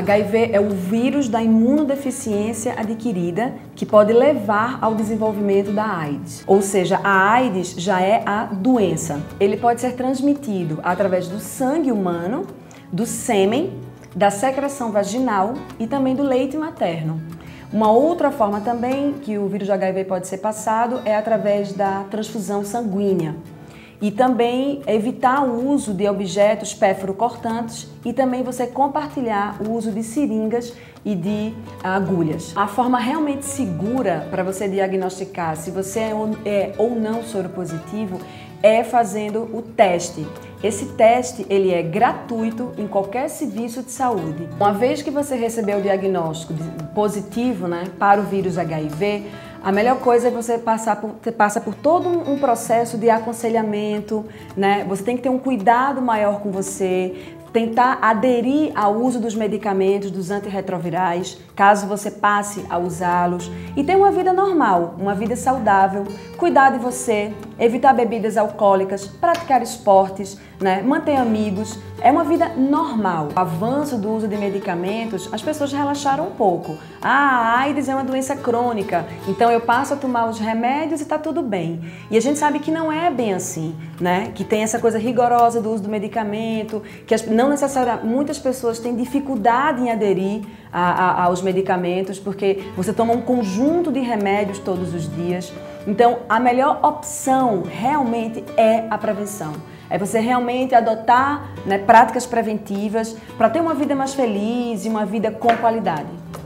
HIV é o vírus da imunodeficiência adquirida que pode levar ao desenvolvimento da AIDS. Ou seja, a AIDS já é a doença. Ele pode ser transmitido através do sangue humano, do sêmen, da secreção vaginal e também do leite materno. Uma outra forma também que o vírus de HIV pode ser passado é através da transfusão sanguínea. E também evitar o uso de objetos pérfuro-cortantes e também você compartilhar o uso de seringas e de agulhas. A forma realmente segura para você diagnosticar se você é ou não soropositivo é fazendo o teste. Esse teste ele é gratuito em qualquer serviço de saúde. Uma vez que você recebeu o diagnóstico positivo, para o vírus HIV, a melhor coisa é você passa por todo um processo de aconselhamento, Você tem que ter um cuidado maior com você, tentar aderir ao uso dos medicamentos, dos antirretrovirais, caso você passe a usá-los, e ter uma vida normal, uma vida saudável, cuidar de você, evitar bebidas alcoólicas, praticar esportes, manter amigos, é uma vida normal. O avanço do uso de medicamentos, as pessoas relaxaram um pouco. A AIDS é uma doença crônica, então eu passo a tomar os remédios e está tudo bem. E a gente sabe que não é bem assim, Que tem essa coisa rigorosa do uso do medicamento, que não necessariamente muitas pessoas têm dificuldade em aderir aos medicamentos, porque você toma um conjunto de remédios todos os dias. Então, a melhor opção realmente é a prevenção. É você realmente adotar práticas preventivas para ter uma vida mais feliz e uma vida com qualidade.